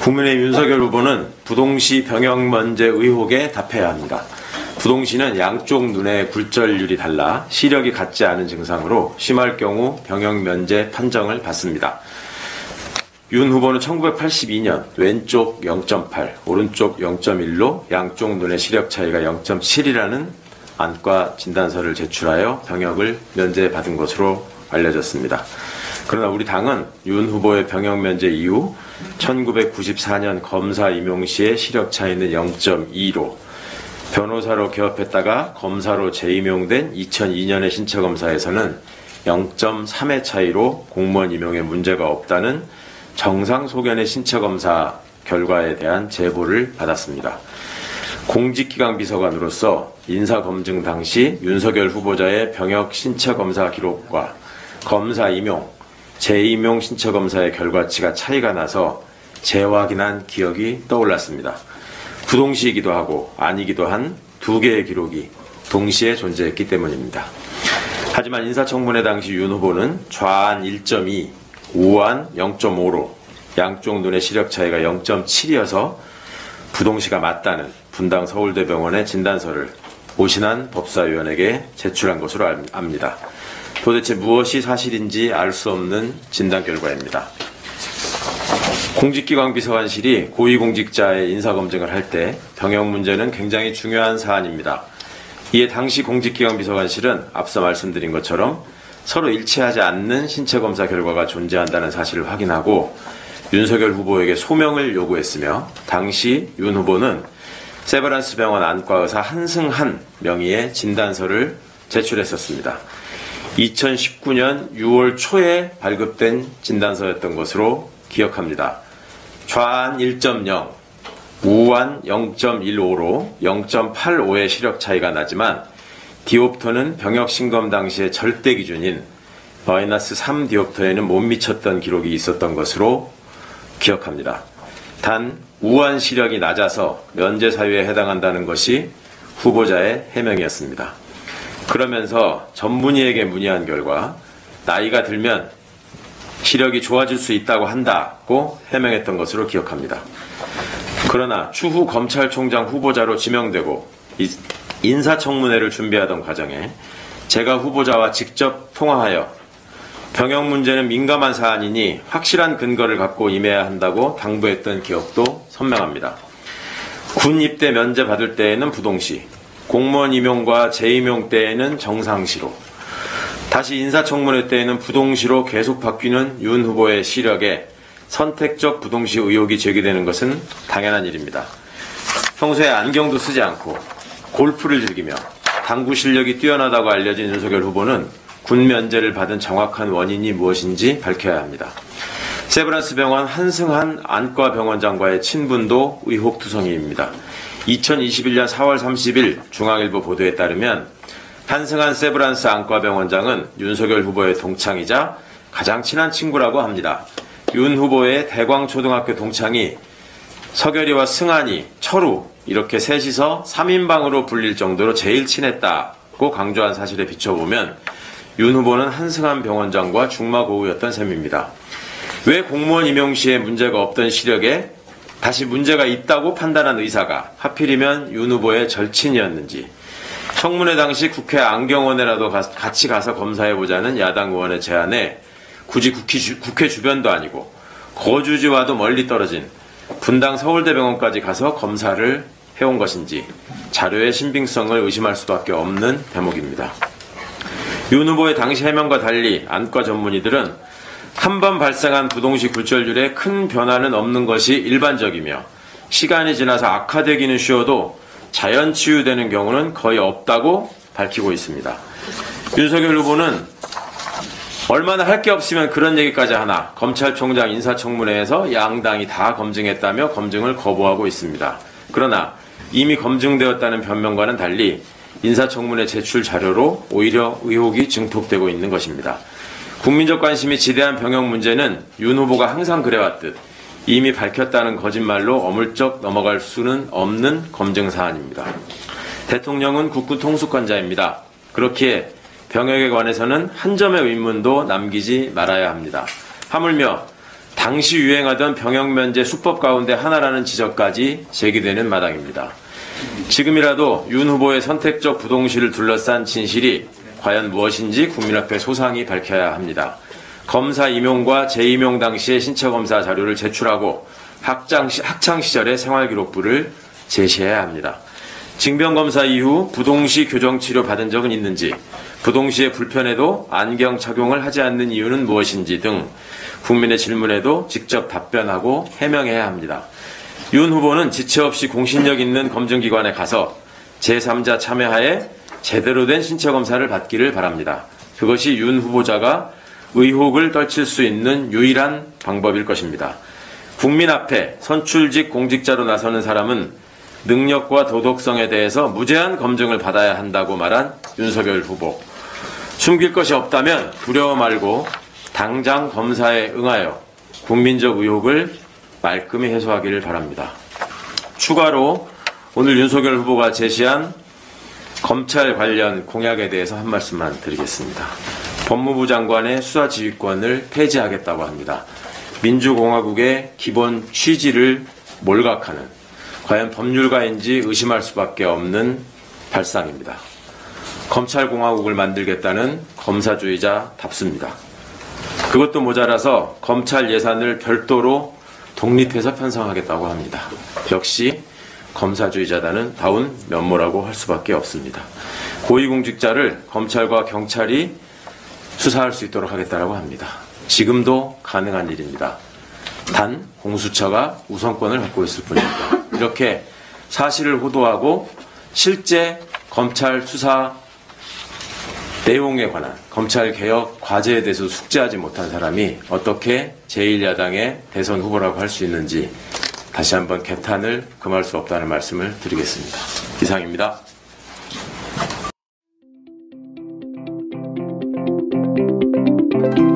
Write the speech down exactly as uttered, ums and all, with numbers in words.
국민의힘 윤석열 후보는 부동시 병역 면제 의혹에 답해야 합니다. 부동시는 양쪽 눈의 굴절률이 달라 시력이 같지 않은 증상으로 심할 경우 병역 면제 판정을 받습니다. 윤 후보는 천구백팔십이 년 왼쪽 영 점 팔, 오른쪽 영 점 일로 양쪽 눈의 시력 차이가 영 점 칠이라는 안과 진단서를 제출하여 병역을 면제받은 것으로 알려졌습니다. 그러나 우리 당은 윤 후보의 병역 면제 이후 천구백구십사 년 검사 임용 시의 시력 차이는 영 점 이로 변호사로 개업했다가 검사로 재임용된 이천이 년의 신체검사에서는 영 점 삼의 차이로 공무원 임용에 문제가 없다는 정상 소견의 신체검사 결과에 대한 제보를 받았습니다. 공직기강 비서관으로서 인사검증 당시 윤석열 후보자의 병역 신체검사 기록과 검사 임용, 재임용 신체검사의 결과치가 차이가 나서 재확인한 기억이 떠올랐습니다. 부동시이기도 하고 아니기도 한 두 개의 기록이 동시에 존재했기 때문입니다. 하지만 인사청문회 당시 윤 후보는 좌안 일 점 이, 우안 영 점 오로 양쪽 눈의 시력 차이가 영 점 칠이어서 부동시가 맞다는 분당 서울대병원의 진단서를 오신환 법사위원에게 제출한 것으로 압니다. 도대체 무엇이 사실인지 알 수 없는 진단 결과입니다. 공직기강 비서관실이 고위공직자의 인사검증을 할 때 병역 문제는 굉장히 중요한 사안입니다. 이에 당시 공직기강 비서관실은 앞서 말씀드린 것처럼 서로 일치하지 않는 신체검사 결과가 존재한다는 사실을 확인하고 윤석열 후보에게 소명을 요구했으며 당시 윤 후보는 세브란스 병원 안과의사 한승한 명의의 진단서를 제출했었습니다. 이천십구 년 유월 초에 발급된 진단서였던 것으로 기억합니다. 좌안 일 점 영, 우안 영 점 일오로 영 점 팔오의 시력 차이가 나지만 디옵터는 병역 신검 당시의 절대 기준인 마이너스 삼 디옵터에는 못 미쳤던 기록이 있었던 것으로 기억합니다. 단 우한 시력이 낮아서 면제 사유에 해당한다는 것이 후보자의 해명이었습니다. 그러면서 전문의에게 문의한 결과 나이가 들면 시력이 좋아질 수 있다고 한다고 해명했던 것으로 기억합니다. 그러나 추후 검찰총장 후보자로 지명되고 인사청문회를 준비하던 과정에 제가 후보자와 직접 통화하여 병역 문제는 민감한 사안이니 확실한 근거를 갖고 임해야 한다고 당부했던 기억도 선명합니다. 군 입대 면제 받을 때에는 부동시, 공무원 임용과 재임용 때에는 정상시로, 다시 인사청문회 때에는 부동시로 계속 바뀌는 윤 후보의 시력에 선택적 부동시 의혹이 제기되는 것은 당연한 일입니다. 평소에 안경도 쓰지 않고 골프를 즐기며 당구 실력이 뛰어나다고 알려진 윤석열 후보는 군 면제를 받은 정확한 원인이 무엇인지 밝혀야 합니다. 세브란스 병원 한승한 안과병원장과의 친분도 의혹투성이입니다. 이천이십일 년 사월 삼십일 중앙일보 보도에 따르면 한승한 세브란스 안과병원장은 윤석열 후보의 동창이자 가장 친한 친구라고 합니다. 윤 후보의 대광초등학교 동창이 서결이와 승한이, 철우 이렇게 셋이서 삼 인방으로 불릴 정도로 제일 친했다고 강조한 사실에 비춰보면 윤 후보는 한승한 병원장과 중마고우였던 셈입니다. 왜 공무원 임용 시에 문제가 없던 시력에 다시 문제가 있다고 판단한 의사가 하필이면 윤 후보의 절친이었는지, 청문회 당시 국회 안경원에라도 같이 가서 검사해보자는 야당 의원의 제안에 굳이 국회, 주, 국회 주변도 아니고 거주지와도 멀리 떨어진 분당 서울대병원까지 가서 검사를 해온 것인지 자료의 신빙성을 의심할 수밖에 없는 대목입니다. 윤 후보의 당시 해명과 달리 안과 전문의들은 한 번 발생한 부동시 굴절률에 큰 변화는 없는 것이 일반적이며 시간이 지나서 악화되기는 쉬워도 자연 치유되는 경우는 거의 없다고 밝히고 있습니다. 윤석열 후보는 얼마나 할 게 없으면 그런 얘기까지 하나 검찰총장 인사청문회에서 양당이 다 검증했다며 검증을 거부하고 있습니다. 그러나 이미 검증되었다는 변명과는 달리 인사청문회 제출 자료로 오히려 의혹이 증폭되고 있는 것입니다. 국민적 관심이 지대한 병역 문제는 윤 후보가 항상 그래왔듯 이미 밝혔다는 거짓말로 어물쩍 넘어갈 수는 없는 검증 사안입니다. 대통령은 국군 통수권자입니다. 그렇기에 병역에 관해서는 한 점의 의문도 남기지 말아야 합니다. 하물며 당시 유행하던 병역면제 수법 가운데 하나라는 지적까지 제기되는 마당입니다. 지금이라도 윤 후보의 선택적 부동시를 둘러싼 진실이 과연 무엇인지 국민 앞에 소상히 밝혀야 합니다. 검사 임용과 재임용 당시의 신체검사 자료를 제출하고 학장, 학창시절의 생활기록부를 제시해야 합니다. 징병검사 이후 부동시 교정치료 받은 적은 있는지, 부동시에 불편해도 안경 착용을 하지 않는 이유는 무엇인지 등 국민의 질문에도 직접 답변하고 해명해야 합니다. 윤 후보는 지체 없이 공신력 있는 검증기관에 가서 제삼자 참여하에 제대로 된 신체검사를 받기를 바랍니다. 그것이 윤 후보자가 의혹을 떨칠 수 있는 유일한 방법일 것입니다. 국민 앞에 선출직 공직자로 나서는 사람은 능력과 도덕성에 대해서 무제한 검증을 받아야 한다고 말한 윤석열 후보. 숨길 것이 없다면 두려워 말고 당장 검사에 응하여 국민적 의혹을 말끔히 해소하기를 바랍니다. 추가로 오늘 윤석열 후보가 제시한 검찰 관련 공약에 대해서 한 말씀만 드리겠습니다. 법무부 장관의 수사지휘권을 폐지하겠다고 합니다. 민주공화국의 기본 취지를 몰각하는, 과연 법률가인지 의심할 수밖에 없는 발상입니다. 검찰공화국을 만들겠다는 검사주의자답습니다. 그것도 모자라서 검찰 예산을 별도로 독립해서 편성하겠다고 합니다. 역시 검사주의자다는 다운 면모라고 할 수밖에 없습니다. 고위공직자를 검찰과 경찰이 수사할 수 있도록 하겠다고 합니다. 지금도 가능한 일입니다. 단 공수처가 우선권을 갖고 있을 뿐입니다. 이렇게 사실을 호도하고 실제 검찰 수사 내용에 관한 검찰개혁 과제에 대해서 숙지하지 못한 사람이 어떻게 제일 야당의 대선 후보라고 할 수 있는지 다시 한번 개탄을 금할 수 없다는 말씀을 드리겠습니다. 이상입니다. Thank you.